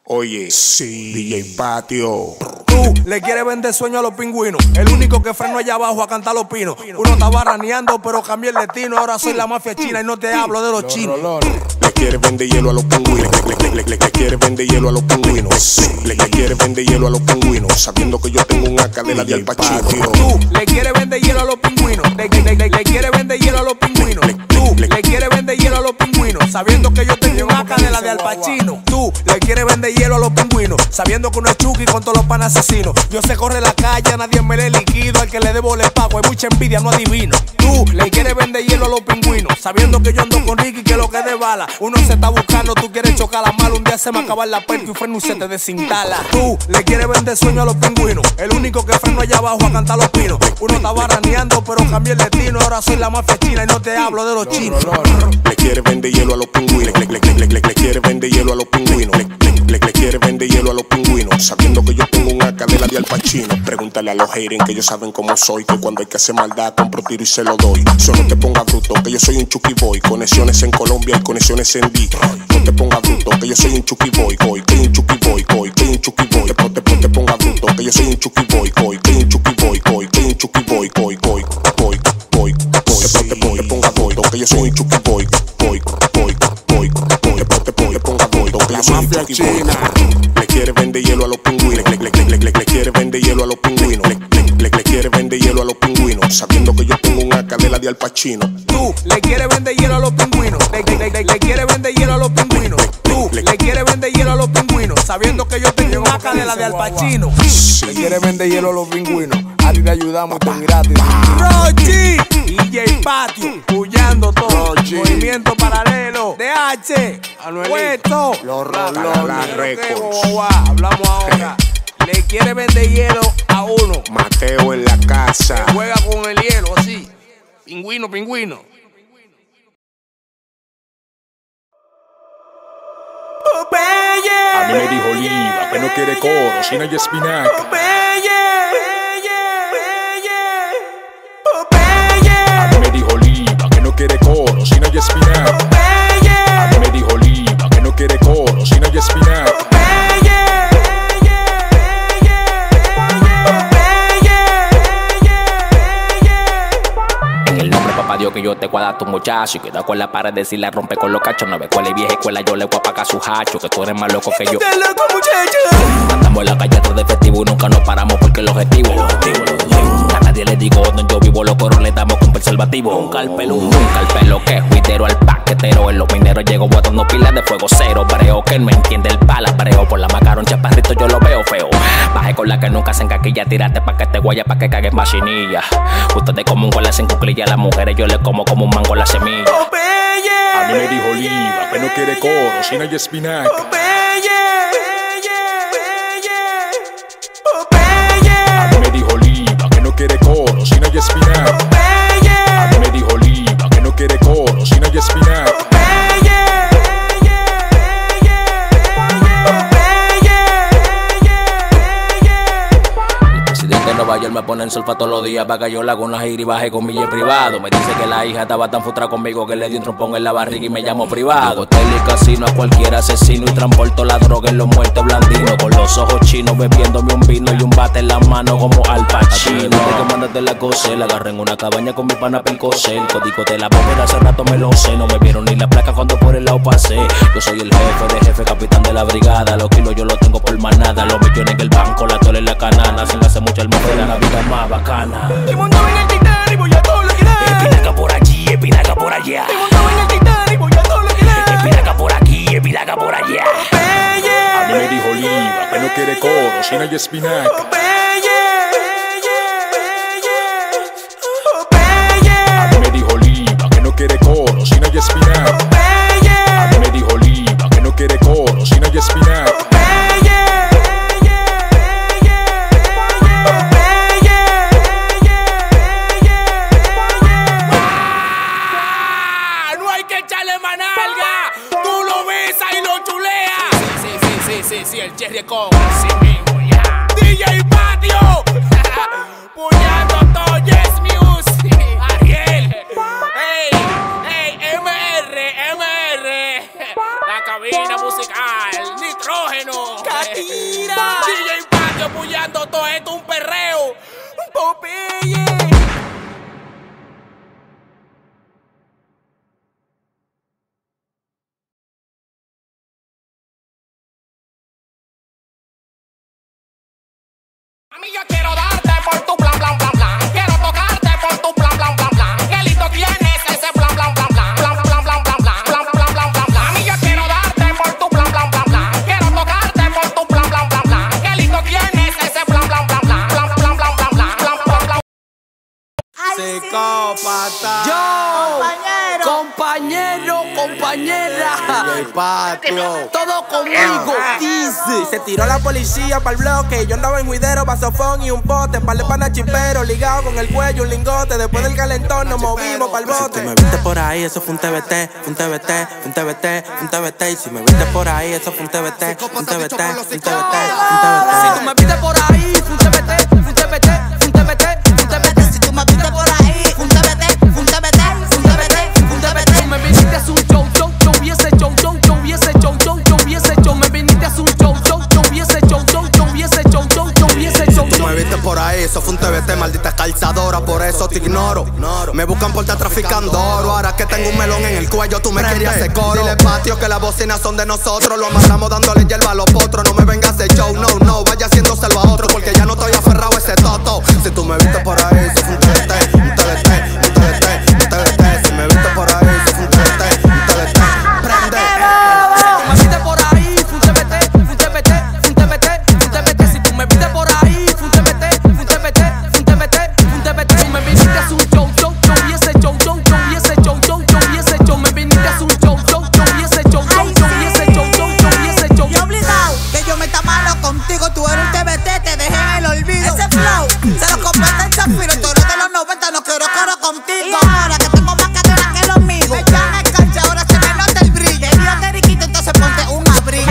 Oye, sí, DJ Patio. Tú le quieres vender sueño a los pingüinos. El único que freno allá abajo a cantar los pinos. Uno estaba raneando, pero cambié el destino. Ahora soy la mafia china y no te hablo de los chinos. Le quieres vender hielo a los pingüinos. Le quieres vender hielo a los pingüinos. Le quieres vender hielo a los pingüinos. Sabiendo que yo tengo un AK de la de Al Pacino. Tú le quieres vender hielo a los pingüinos. Le quieres vender hielo a los pingüinos. Tú le quieres vender hielo a los pingüinos. Sabiendo que yo tengo un AK de la de Al Pacino. Tú le quieres vender hielo a los pingüinos. Sabiendo que uno es Chucky con todos los panas asesinos. Yo sé corre la calle, nadie me le liquido. Al que le debo le pago, hay mucha envidia, no adivino. Tú le quieres vender hielo a los pingüinos. Sabiendo que yo ando con Ricky, que lo que de bala. Uno se está buscando, tú quieres chocar la mala. Un día se me acaba la perca y freno se te desinstala. Tú le quieres vender sueño a los pingüinos. El único que freno allá abajo a cantar los pinos. Uno estaba raneando, pero cambié el destino. Ahora soy la mafia china y no te hablo de los chinos. Le quieres vender hielo a los pingüinos. Le quieres vender hielo a los pingüinos. Le quieres vender hielo a los pingüinos. Sabiendo que yo tengo un AK de la de Al Pacino. Pregúntale a los haters que ellos saben cómo soy. Que cuando hay que hacer maldad compro tiro y se lo doy. Solo te pongas bruto que yo soy un Chucky Boy. Conexiones en Colombia y conexiones en D. No te pongas bruto que yo soy un Chucky Boy. Que un Chucky Boy. Que un Chucky Boy. No te pongas bruto que yo soy un Chucky Boy. Que un Chucky Boy. Que un Chucky Boy. Te pongas bruto que yo soy un Chucky Boy. Te pongas bruto que yo soy un Chucky Boy. Le quiere vender hielo a los pingüinos. Le quiere vender hielo a los pingüinos. Le quiere vender hielo a los pingüinos. Sabiendo que yo tengo un AK de la de Al Pacino. Tú le quieres vender hielo a los pingüinos. Le quieres vender hielo a los pingüinos. Tú le quieres vender hielo a los pingüinos. Sabiendo que yo tengo un AK de la de Al Pacino. Le quieres vender hielo a los pingüinos. A ti te ayudamos, esto es gratis. Rochi, DJ Patio, puyando todo. Movimiento paralelo. DH, Puesto, Los Rolones. Records. Hablamos ahora. Le quiere vender hielo a uno. Mateo en la casa. Juega con el hielo así. Pingüino. A mí me dijo Oliva que no quiere coro, si no hay espinaca. A mí me dijo Oliva que no quiere coro, si no hay espinaca. A mí me dijo Oliva que no quiere coro, si no hay espinaca. Dios que yo te cuadra a tu muchacho y que da con la pared si la rompe con los cachos. No ve cuál es vieja escuela, yo le voy a pagar su hacho. Que tú eres más loco que yo. ¡Estás loco, muchacho! Andamos en la calle atrás de festivo y nunca nos paramos porque el objetivo. A nadie le digo donde yo vivo, los coros le damos con preservativo. Un calpelo que es juidero al paquetero. En los mineros llego botando pilas de fuego cero. Breo que no entiende el palabreo. Por la macarón chaparrito yo lo veo feo. Baje con la que nunca se encaquilla. Tírate pa' que te guaya, pa' que cagues machinilla. Ustedes como un gola sin cuclilla. Las mujeres yo le como un mango la semilla. A mí me dijo Oliva que no quiere coro, si no hay espinaca. A mí me dijo Oliva que no quiere coro, si no hay espinaca. A mí me dijo Oliva que no quiere coro, si no hay espinaca. Nueva York me pone en solfa todos los días para que yo le haga una gira y baje con mi jet privado. Me dice que la hija estaba tan frustrada conmigo que le di un trompón en la barriga y me llamó privado. Hotel y casino a cualquier asesino y transporto la droga en los muertos blandinos. Con los ojos chinos bebiéndome un vino y un bate en la mano como Al Pacino. Que mandaste la cosa, la agarré en una cabaña con mi pana Pilcosé. El código de la bóveda hace rato me lo sé. No me vieron ni la placa cuando por el lado pasé. Yo soy el jefe, capitán de la brigada. Los kilos yo los tengo por manada. Los millones en el banco, la tola en la canana. Se me hace mucho el mujer, la vida más bacana. Te montaba en el Titanic y voy a todo lo que da. Espinaca por allí, espinaca por allá. Te montaba en el Titanic y voy a todo lo que da. Espinaca por aquí, espinaca por allá. A mí me dijo Oliva que no quiere coro, si no hay espinaca. A mí me dijo Oliva que no quiere coro, si no hay espinaca. A mí me dijo Oliva que no quiere coro, si no hay espinaca. Sí, el Cherry con sí mismo ya. DJ Patio, puyando todo Yes Music. Ariel, MR, la cabina musical, nitrógeno. yo bullando todo esto, un perreo. Popeye. A mí yo quiero darte por tu plan, plan, plan, plan. Quiero tocarte por tu plan, plan, plan, plan. Qué lindo tienes ese plan, plan, plan, plan. Plan, plan, plan, plan, plan. Plan, plan, plan, plan, plan. A mí yo quiero darte por tu plan, plan, plan, plan. Quiero tocarte por tu plan, plan, plan, plan. Qué lindo tienes ese plan, plan, plan, plan. Plan, plan, plan, plan, plan. Plan, plan, plan. Psicópata. Yo, compañero, compañera. El patio. Todo conmigo, dice. Se tiró la policía pa'l bloque. Yo andaba en juidero, vasofón y un pote. Par de pana chimpero, ligado con el cuello, un lingote. Después del calentón nos movimos pa'l bote. Si tú me viste por ahí, eso fue un TBT, fue un TBT, fue un TBT, fue un TBT. Y si me viste por ahí, eso fue un TBT, fue un TBT, fue un TBT, fue un TBT. Si tú me viste por ahí, fue un TBT, fue un TBT, fue un TBT, fue un TBT. Si tú me viste por ahí, fue un TBT, fue un TBT, fue un TBT, fue un TBT. Tú me viniste a hacer un show, show, show, y ese show, show, show, y ese show, show, show, y ese show. Me viniste a hacer un show, show, show, y ese show, show, show, y ese show, show, show, y ese show. Tú me viste por ahí, eso fue un TBT, maldita calzadora, por eso te ignoro. Me buscan por estar traficando oro, ahora que tengo un melón en el cuello, tú me querías hacer coro. Dile patio que las bocinas son de nosotros, lo amarramos dándole hierba a los potros. No me vengas de show, no, no, vaya haciéndoselo a otro, porque ya no estoy aferrado a ese toto. Si tú me viste por ahí, eso fue un TBT, un TBT, un TBT, un TBT. Si me viste por ahí, eso fue un TBT, un TBT. Prende. Si tú me viste por ahí, fue un TBT, fue un TBT, fue un TBT, fue un TBT. Si tú me viste por ahí, fue un TBT, fue un TBT, fue un TBT, fue un TBT. Tú me viniste a hacer un show, show, show, y ese show, show, show, y ese show, show, show, y ese show. Me viniste a hacer un show, show, show, y ese show, show, show, y ese show, show, show, y ese show. Y obligado, que yo me está malo contigo. Tú eres un TBT, te dejé en el olvido. Ese flow, se lo completa el Zafiro. Tú eres de los 90, no quiero coro contigo. Ahora que tengo más cadena que los míos. Me echan el cancha, ahora se me nota el brillo. El mío te riquito, entonces ponte un abrigo.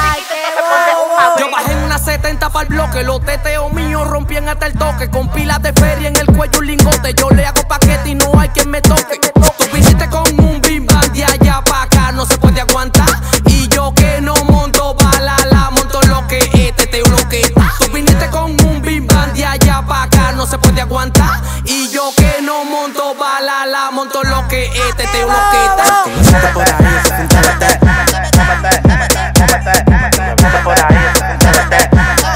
Yo bajé en una 70 para el bloque. Los teteos míos rompían hasta el toque. Con pilas de feria en el cuello un lingote. Yo le hago paquete y no hay quien me toque. Tú viniste con un bim bam de allá pa' acá, no se puede aguantar. Y yo que no monto bala, la monto lo que es, teteo lo que está. Tú viniste con un bim bam de allá pa' acá, no se puede aguantar. Y yo que no monto bala, la monto lo que es, teteo lo que está. Si me viste por ahí, eso fue un TBT. Si me viste por ahí, eso fue un TBT.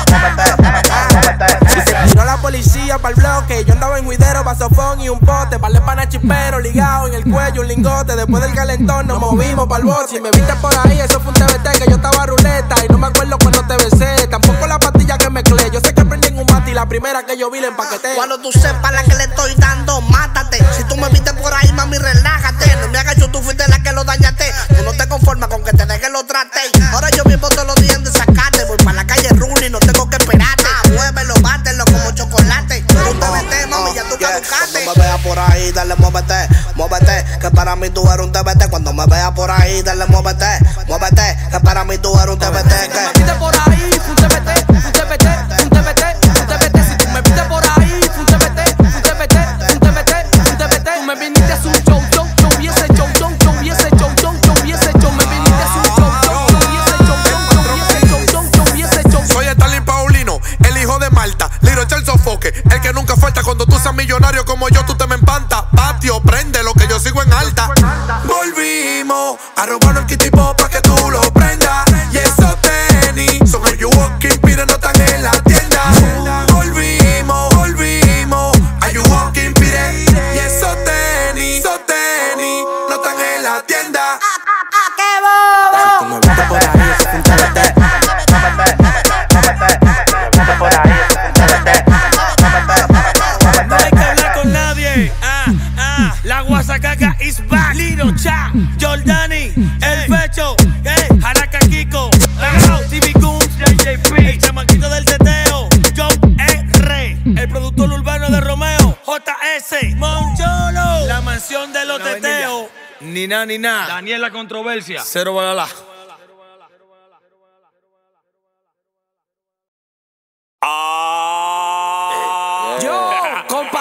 Y se tiró la policía pa'l bloque. Yo andaba en juidero, vasofón y un pote. Par de pana chimpero, ligado en el cuello, un lingote. Después del calentón nos movimos pa'l bote. Si me viste por ahí, eso fue un TBT, que yo estaba ruleta. Y no me acuerdo cuando te besé, tampoco la pastilla que mezclé. Yo sé que prendí en un mate y la primera que yo vi la empaqueté. Cuando tú sepas la que le estoy dando, mátate. Si tú me viste por ahí, mami, relájate. No me hagas yo, tú fuiste la que lo dañaste. Tú no te conformas con que te deje lo trate. Ahora yo mismo todos los días de sacarte. Voy para la calle Rooney, no tengo que esperarte. Muévelo, bátelo como chocolate. Pero un TBT, mami, ya tú caducaste. Cuando me veas por ahí, dale, muévete, muévete. Que para mí tú eres un TBT. Cuando me veas por ahí, dale, muévete, muévete. Que para mí tú eres un TBT. Si tú me viste por ahí, fue un TBT, fue un TBT, fue un TBT, fue un TBT. Si tú me viste por ahí, fue un TBT, fue un TBT, fue un TBT, fue un TBT. Tú me viniste a hacer un show, show, show, y ese show, show, show, y ese show, show, show, y ese show. Me viniste a hacer un show, show, show, y ese show, show, show, y ese show, show, show, y ese show. Soy Stalin Paulino, el hijo de Malta, Liro echa el sofoque, el que nunca falta cuando tú seas millonario como yo, tú te me empantas. Patio, prende lo que yo sigo en alta. Volvimos a robarnos el kitty pop pa' que tú lo prendas. Y esos tenis son el You Walking, pide no están en la tienda. Volvimos, volvimos a You Walking, pide. Y esos tenis no están en la tienda. Si tú me viste por ahí, eso fue un TBT. No hay que hablar con nadie. La guasacaca is back. Liro, Cha, Jordani, El Fecho, Jaraca Kiko, Pagao, TV Goons, JJP, el chamaquito del teteo, John R, el productor urbano de Romeo, JS, Moncholo, la mansión de los teteos. Ni na, ni na. Daniel la controversia. Cero balala. Yo, compa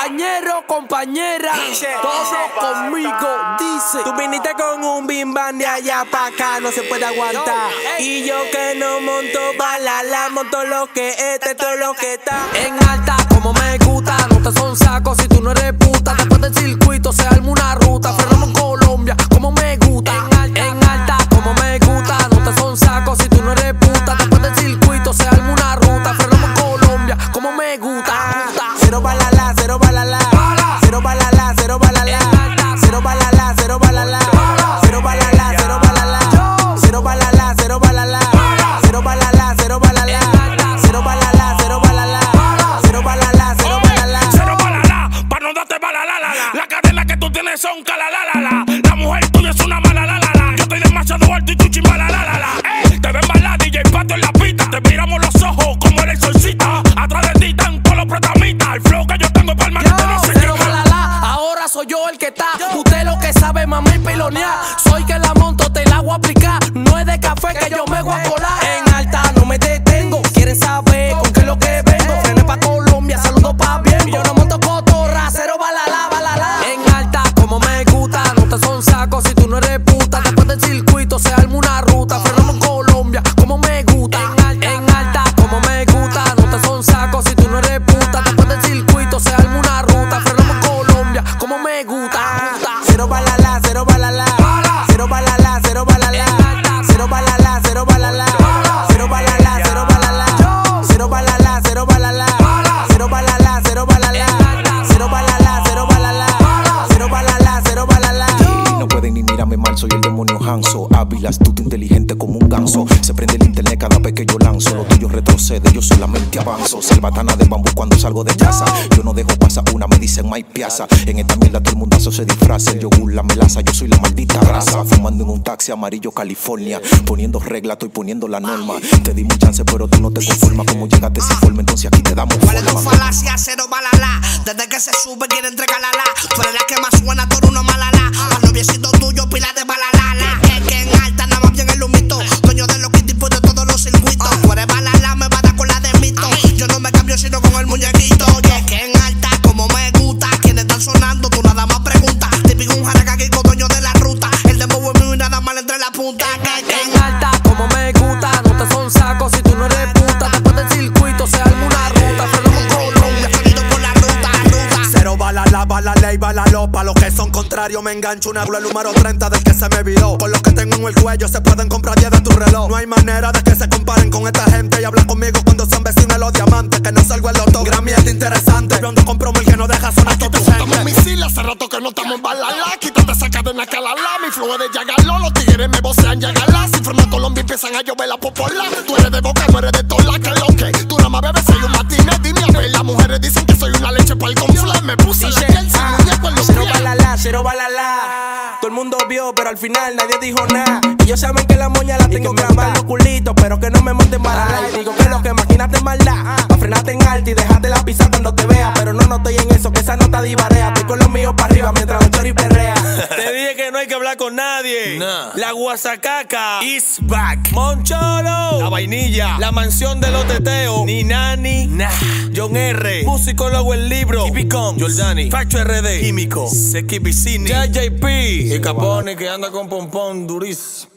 Compañero, compañera, todo conmigo dice. Tú viniste con un bim bam de allá pa' acá, no se puede aguantar. Y yo que no monto balala, monto lo que todo lo que está en alta, como me gusta. No te son sacos si tú no eres puta. Después del circuito se arma una ruta. Frenamos en Colombia, como me gusta. En alta, como me gusta. No te son sacos si tú no eres puta. Después del circuito se arma una ruta. Frenamos en Colombia, como me gusta. Cero balala, cero balala. Cero balala, cero balala. Cero balala, cero balala. Cero balala, cero balala. Cero balala, cero balala. Cero balala, cero balala. Cero balala, cero balala. Cero balala, cero balala. Cero balala, pa' no darte balala. La cadena que tú tienes son calalalala. La mujer tuya es una malalalala. Yo estoy demasiado alto y tú chimalalalala. Te ven mala, DJ Pato en la pista. Te miramos los ojos como el exorcista. Atrás de ti están todos los protamistas. El flow que yo tengo para el manito no se cero balala, ahora soy yo el que está. Usted lo que sabe, mami, pilonear. Soy que la monto, te la voy a aplicar. No es de café que yo me voy a colar. En alta no me detengo. Quieren saber con qué es lo que vengo. Frené pa' Colombia, saludo pa' bien. Yo no monto cotorra, cero balala, balala. En alta como me gusta. No te son sacos si tú no eres puta. Después del circuito se arma una ruta. Frenamos en Colombia, como me gusta. En alta como me gusta. No te son sacos si tú no eres puta. Después del circuito se arma una ruta. Frenamos en Colombia, como me gusta. Cero balala, cero balala. Cero balala, cero balala. Cero balala, cero balala. Cero balala, cero balala. Cero balala, cero balala. Cero balala, cero balala. Cero balala, cero balala. Cero balala, cero balala. No pueden ni mirarme mal, soy el demonio Hanso. Hábil, astuto, inteligente como un ganso. Se prende el internet cada vez que yo lanzo. Lo tuyo retrocede, yo solamente avanzo. Selvatana de bambú cuando salgo de casa. Yo no dejo pasar una, me dicen Mike Piazza. En esta mierda todo el mundazo se disfraza. El yogur, la melaza, yo soy la maldita raza. Fumando en un taxi amarillo California. Poniendo regla, estoy poniendo la norma. Te di un chance pero tú no te conformas. Como llegaste sin forma, entonces aquí te damos ¿cuál es tu forma. falacia? Cero balala. Desde que se sube quiere entregarla. Tú eres la que más suena, tú eres una malala. Al noviecito tuyo, pila de balala. Que en alta nada más bien el humito. Dueño de los kitipos de todos los circuitos. Tú eres balala, me va a dar con la de mito. Yo no me cambio sino con el muñequito. Y que en alta como me gusta. Quienes están sonando, tú nada más preguntas. Típico un jaracaquico, dueño de la ruta. El dembow es mío y nada más entre la punta. En alta como me gusta. No te son sacos si tú no eres puta. Después del circuito se arma una ruta. Frenamos en Colombia. Por la ruta, ruta. Cero balala, balala y balalo. Pa' los que son contrarios me engancho una el número 30 del que se me viró. Con los que tengo en el cuello se pueden comprar 10 de tu reloj. No hay manera de que se comparen con esta gente. Y habla conmigo cuando son vecinos de los diamantes. Que no salgo el loto, Grammy es interesante. Yo ando con promo el que no deja sonar todo tu gente. Estamos misiles, hace rato que no estamos en balala. Quítate esa cadena calala. Mi flow es de Yagaló, los tigres me vocean Yagalá. Si forma Colombia empiezan a llover la popola. Tú eres de Boca, no eres de Tola, que lo que. Tú nada más bebes, soy un matine, dime a ver. Las mujeres dicen que soy una leche para el conflé. Me puse la piel sin muñeco con los cero pies. balala, cero balala. Todo el mundo vio, pero al final nadie dijo nada. Ellos saben que la moña la tengo grabada en los culitos, pero que no me monten balala. Y digo que lo que maquinaste maldad. Pa' frenarte en alta y dejarte la pizza cuando te vea. Pero no estoy en eso, que esa nota divarea. Estoy con los míos para arriba mientras los chori perrea. Te dije que no hay que hablar con nadie. La guasacaca is back. Moncholo, la vainilla, la mansión de los teteos. Ni Nani, John R, musicólogo el libro. Tipicom, Jordani, Facho RD, Químico, Seki Vicini, JJP y Capone que anda con pompón durísimo.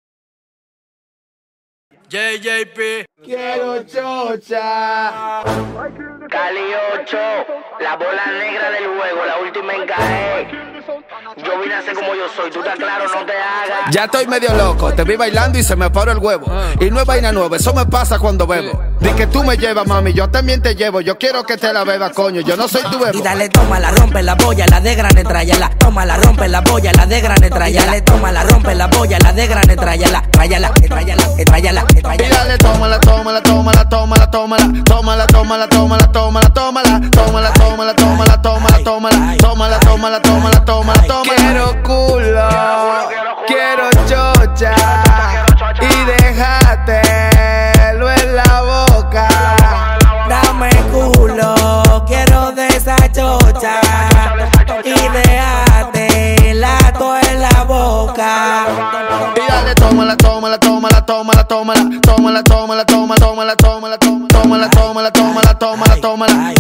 JJP. Quiero chocha. Cali 8, la bola negra del juego, la última encaje. Yo vine a ser como yo soy, tú estás claro, no te hagas. Ya estoy medio loco, te vi bailando y se me paró el huevo. Y no es vaina nueva, eso me pasa cuando bebo. Di que tú me llevas, mami, yo también te llevo. Yo quiero que te la beba, coño, yo no soy tu bebo. Y dale, toma, la rompe la boya, la de grane, tráyala. Toma, la rompe la boya, la de grane, tráyala. Dale, toma, la rompe la boya, la de grane, tráyala. Tráyala, tráyala, tráyala, tráyala. Y dale, tómala, tómala, tómala, tómala, tómala. Tómala, tómala, tómala, tómala, tómala. Tómala, tómala, tómala, tómala, tómala. Tómala, tómala, tómala, tómala, tómala. Quiero culo, quiero chocha. Y déjatelo en la boca. Dame culo, quiero de esa chocha. Y déjatela toda en la boca. Y dale, tómala, tómala, tómala, tómala, tómala. Tómala, tómala, tómala, tómala, tómala, tómala, tómala, tómala, tómala, tómala, tómala.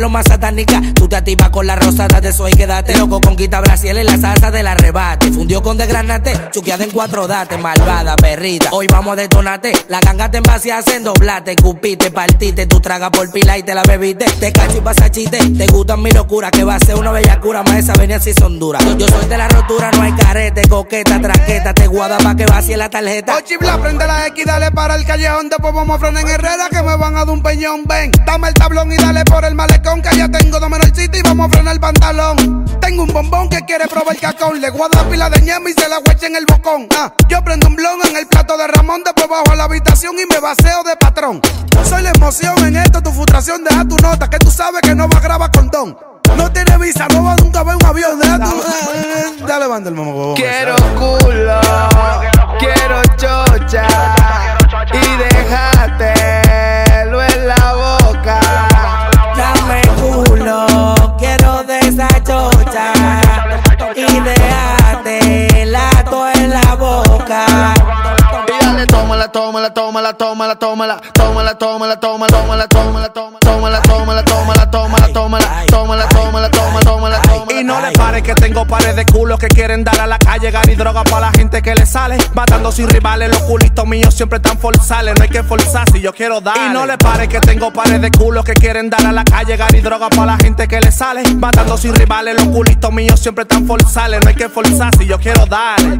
lo más satánica. Tú te activas con la rosada de eso y quédate loco. Conquista Brasil en la salsa del arrebate. Fundió con desgranate, chuqueada en 4 dates. Malvada, perrita, hoy vamos a detonarte. La ganga te envase hacen doblate. Cupiste, partiste, tú tragas por pila y te la bebiste. Te cacho y pasa chiste, te gustan mi locura. Que va a ser una bella cura, más esa venía si son duras. Yo soy de la rotura, no hay carete. Coqueta, traqueta, te guarda pa' que vacíe la tarjeta. Chibla, prende la X, dale para el callejón. Después vamos a frenar en Herrera que me van a dar un peñón. Ven, dame el tablón y dale por el malecón. Que ya tengo domenorcito y vamos a frenar el pantalón. Tengo un bombón que quiere probar el cacón. Le guarda pila de ñema y se la huecha en el bocón. Yo prendo un blon en el plato de Ramón. Después bajo a la habitación y me baseo de patrón. Soy la emoción en esto, tu frustración. Deja tu nota que tú sabes que no va a grabar condón. No tiene visa, no va nunca a ver un avión. Deja tu... Dale, banda el mamá. Quiero culo, quiero chocha y déjatelo en la boca. Dame culo, quiero de esa chocha y déjatela toda en la boca. Y dale, tómala, tómala, tómala, tómala, tómala, tómala, tómala, tómala, tómala, tómala, tómala, tómala, tómala, tómala, tómala, tómala, tómala, tómala, tómala. Y no le pares que tengo pares de culos que quieren dar a la calle, gar y droga para la gente que le sale. Matando sin rivales, los culitos míos siempre están forzales. No hay que forzar si yo quiero dar. Y no le pares que tengo pares de culos que quieren dar a la calle, gar y droga para la gente que le sale. Matando sin rivales, los culitos míos siempre están forzales. No hay que forzar si yo quiero darle.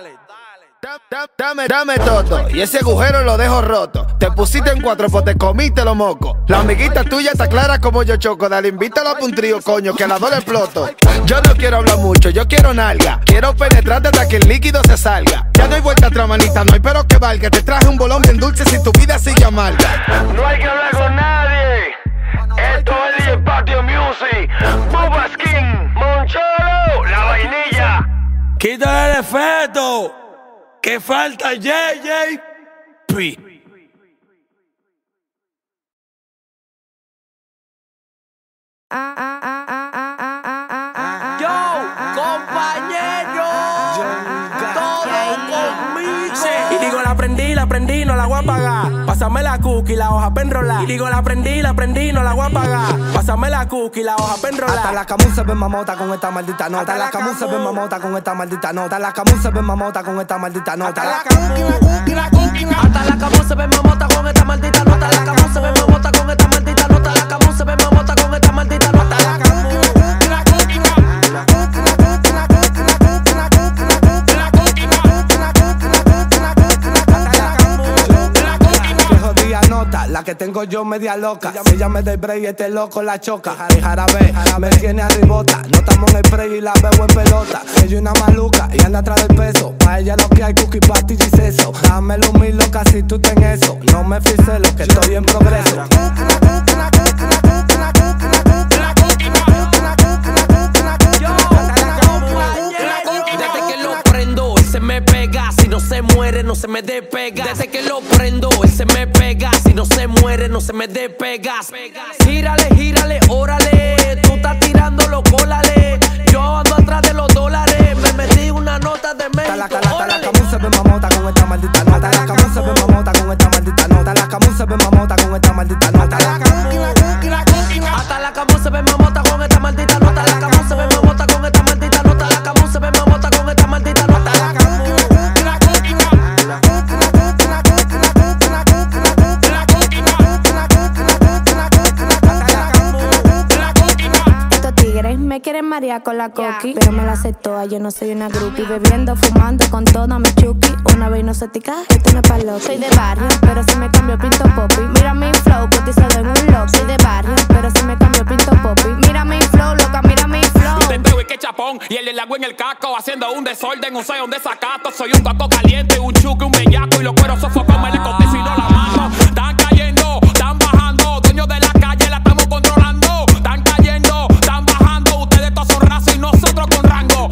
Dame todo, y ese agujero lo dejo roto. Te pusiste en 4, pues te comiste los mocos. La amiguita tuya está clara como yo choco. Dale, invítala a un trío, coño, que a la 2 le exploto. Yo no quiero hablar mucho, yo quiero nalga. Quiero penetrarte hasta que el líquido se salga. Ya no hay vuelta atrás, manita, no hay pero que valga. Te traje un bolón bien dulce si tu vida sigue amarga. No hay que hablar con nadie. Esto es DJ Patio Music. Bubba Skin, Moncholo, La Vainilla. Quita el efecto. Que falta JJ P. Yo, compañero, todo conmigo. Y digo, la prendí, no la voy a pagar. Pásame la cookie, la hoja pa' enrolar. Y digo, la prendí, no la voy a pagar. Pásame la cookie, la hoja pa' enrolar. Hasta la camus se ve mamota con esta maldita nota. Hasta la camus se ve mamota con esta maldita nota. La camus se ve mamota con esta maldita nota. Hasta la camus se ve mamota con esta maldita nota. La camus se ve mamota con esta maldita nota. La camus se ve mamota con esta maldita nota. La que tengo yo media loca. Ella me da el break y este loco la choca. Y jarabe, me tiene arribota. No estamos en el break y la veo en pelota. Ella es una maluca y anda atrás del peso. Pa' ella lo que hay cookie, pastillas y seso. Dámelo mi loca si tú ten eso. No me frises lo que estoy en progreso. Desde que lo prendo, él se me pega. Si no se muere, no se me despega. Desde que lo prendo, él se me pega. Si no se muere, no se me despega. Gírale, órale. Tú estás tirando, cólale. Yo ando atrás de los dólares. Me metí una nota de México. La camus se ve mamota con esta maldita nota. La camus se ve mamota con esta maldita nota. La camus se ve mamota con esta maldita nota. Hasta la camus se ve mamota con esta maldita nota. La camus se ve mamota con esta maldita nota. La camus se ve mamota con esta maldita nota. Me quieren marear con la coqui, pero me la aceptó. Yo no soy una groupie, bebiendo, fumando con toda mi chuki. Una vez no se tica, esto no es pa' loco. Soy de barrio, pero si me cambio pinto popi. Mira mi flow, cotizado en un loco. Soy de barrio, pero si me cambio pinto popi. Mira mi flow, loca, mira mi flow. Y tenteo y que chapón, y el del agua en el casco, haciendo un desorden, un sé dónde sacato. Soy un coco caliente, un chuki, un bellaco, y los cueros sofocó, me le conté si no la mano. Están cayendo, están bajando, dueños de la calle la estamos controlando. Están cayendo, están bajando, ustedes todos son raza y nosotros con rango.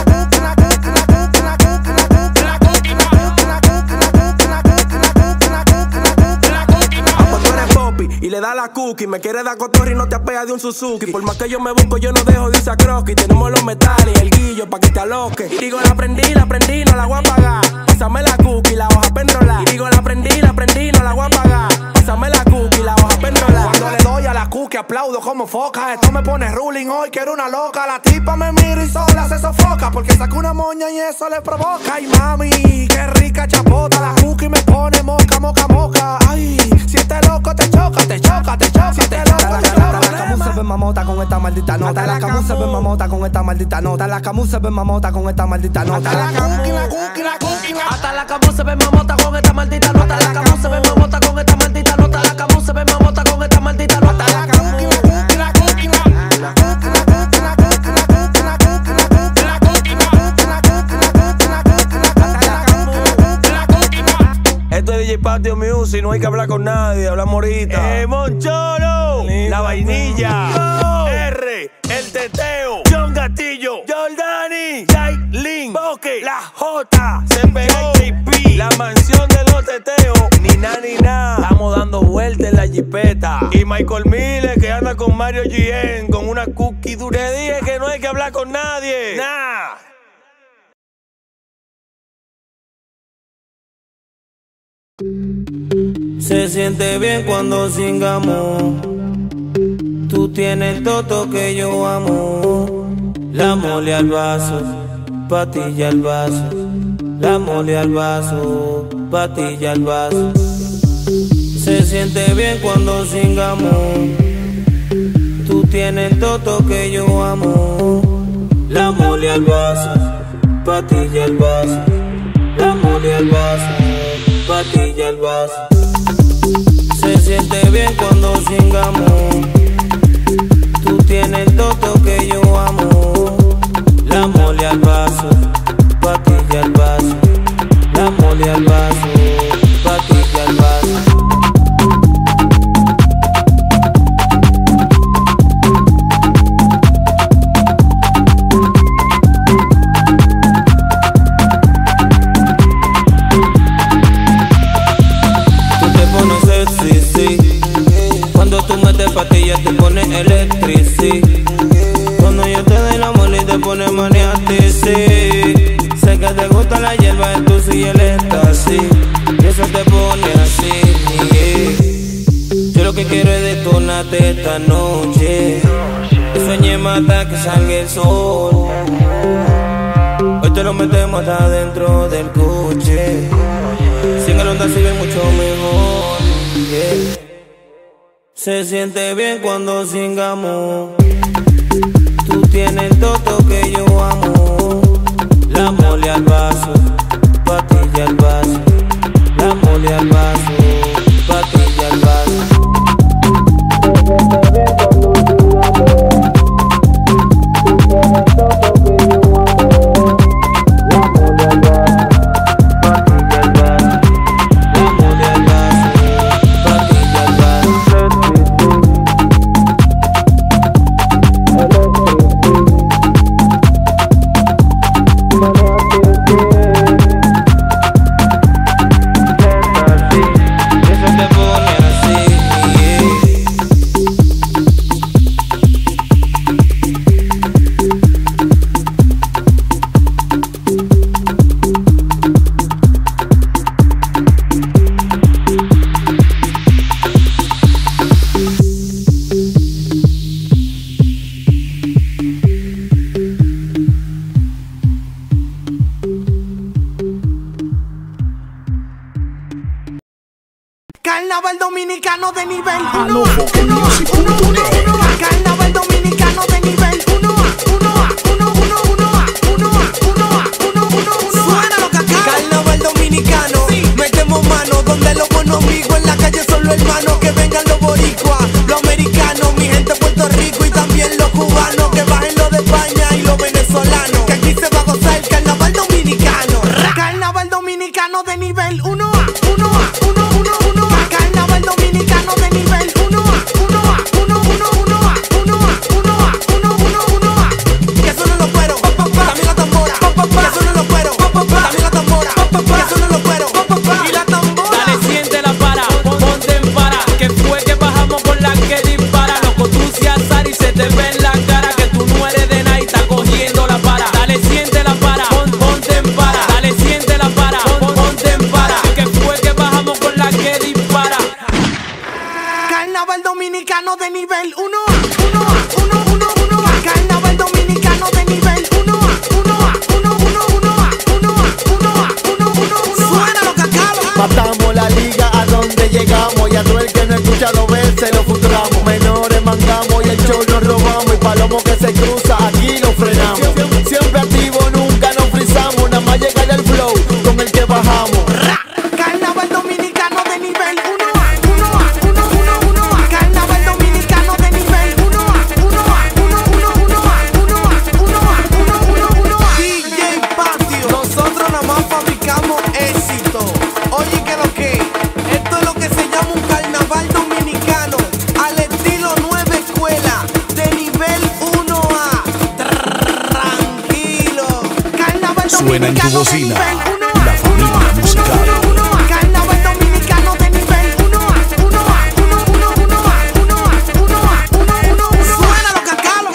Y le da la cookie, me quiere dar cotorra y no te apea de un Suzuki. Por más que yo me busco, yo no dejo de usar croquis. Tenemos los metales y el guillo pa' que te aloques. Y digo, la prendí, no la voy a pagar. Pásame la cookie, la hoja pa' enrolar. Y digo, la prendí, no la voy a pagar. Pásame la cookie, la hoja pa' enrolar. Cuando le doy a la cookie, aplaudo como foca. Esto me pone ruling hoy, quiero una loca. La tipa me mira y sola se sofoca, porque saca una moña y eso le provoca. Y mami, qué rica chapota. La cookie me pone moca, moca, moca. Ay, si este loco te choca, te choca, te choca. Si este loco te choca. La camu se ve mamota con esta maldita nota. La camu se ve mamota con esta maldita nota. La camu se ve mamota con esta maldita nota. La cookie, la cookie, la cookie. Hasta la camu se ve mamota con esta maldita nota. La camu se ve mamota con esta maldita nota. La camu se ve mamota con esta maldita nota. La cookie, la cookie, la cookie. La cookie, la cookie, la cookie, la cookie, la cookie, la cookie, la cookie, la cookie, la cookie, la cookie, la cookie, la cookie, la cookie. Esto es DJ Patio Music, no hay que hablar con nadie, hablamos ahorita. Moncholo, la vainilla, R, el teteo, John Gatillo, Jordani, Jailin, Boque, la J, CPXP, la mansión de los teteos, ni na ni na. Estamos dando vueltas en la jipeta. Y Michael Miller que anda con Mario GN, con una cookie dura. Te dije que no hay que hablar con nadie. Nah. Se siente bien cuando singamos. Tú tienes todo que yo amo. La mole al vaso, patilla al vaso. La mole al vaso, patilla al vaso. Se siente bien cuando singamos. Tú tienes todo que yo amo. La mole al vaso, patilla al vaso. La mole al vaso, patilla al vaso. Se siente bien cuando singamos. Tú tienes todo que yo amo. La mole al vaso, patilla al vaso. La mole al vaso, patilla al vaso. Cuando tú metes pastillas te pones electrici. Cuando yo te doy la mole y te pones maniatic. Sé que te gusta la hierba, el tusi y el éxtasis. Y eso te pone así. Yo lo que quiero es detonarte esta noche. Que sueñe mata que salga el sol. Hoy te lo metemos hasta dentro del coche. Sin el onda sigue mucho mejor. Yeah. Se siente bien cuando singamos. Tú tienes todo que yo amo. La mole al vaso, patilla al vaso. La mole al vaso, patilla al vaso. Carnaval dominicano de nivel 1. Carnaval dominicano de nivel 1. Carnaval dominicano, metemos mano donde los buenos amigos en la calle son los hermanos. Que vengan los boricuas, los americanos, mi gente de Puerto Rico y también los cubanos. Que bajen los de España y los venezolanos. Que aquí se va a gozar el carnaval dominicano. Carnaval dominicano de nivel 1. Carnaval dominicano de nivel 1. Que suenen los cueros, también la tambora. Que suenen los cueros, también la tambora. Que suenen los cueros y la tambora. Dale, siente la para, ponte en para. somos que se cruza, aquí no frenamos. Siempre activo, nunca nos frizamos. Nada más llega el flow con el que bajamos. Carnaval dominicano de nivel 1A, 1A, 1A, 1A. Carnaval dominicano de nivel 1A, 1A, 1A. DJ Patio, nosotros nada más fabricamos éxito. Oye, que lo que, esto es lo que se llama un carnaval dominicano al estilo nueva escuela de nivel 1A. Tranquilo. Carnaval Suena en tu dominicano de bocina nivel 1A. la familia musical. Carnaval dominicano de nivel 1A, 1A, 1A. Suena lo cacalo.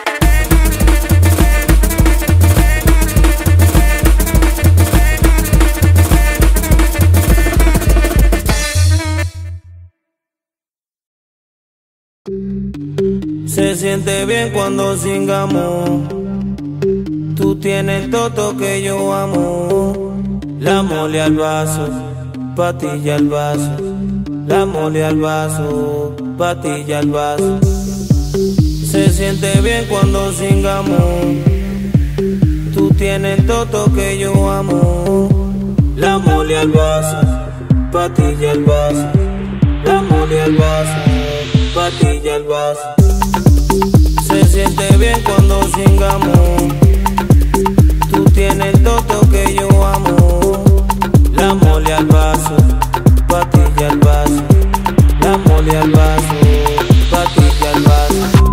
Se siente bien cuando singamos. Tú tienes todo que yo amo. La mole al vaso, patilla al vaso. La mole al vaso, patilla al vaso. Se siente bien cuando singamos. Tú tienes todo que yo amo. La mole al vaso, patilla al vaso. La mole al vaso, patilla al vaso. Se siente bien cuando singamos. Tú tienes todo que yo amo. La mole al vaso, patilla al vaso. La mole al vaso, patilla al vaso.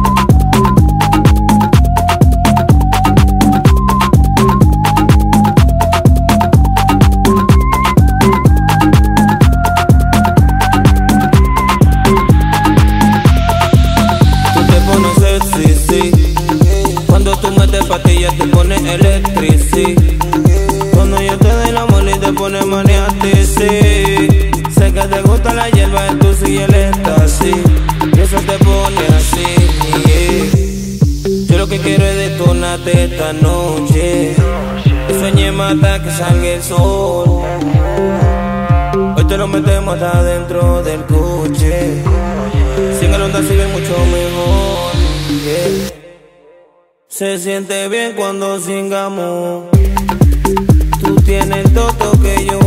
Pastillas te pone electrici. Cuando yo te doy la mole y te pone maniate, sí. Sé que te gusta la hierba, el tusi y el éxtasis. Y eso te pone así, yeah. Yo lo que quiero es detonarte esta noche. Que sueñe mata que salga el sol. Hoy te lo metemos hasta adentro del coche. Sin el onda sigue mucho mejor, yeah. Se siente bien cuando singamos. Tú tienes todo que yo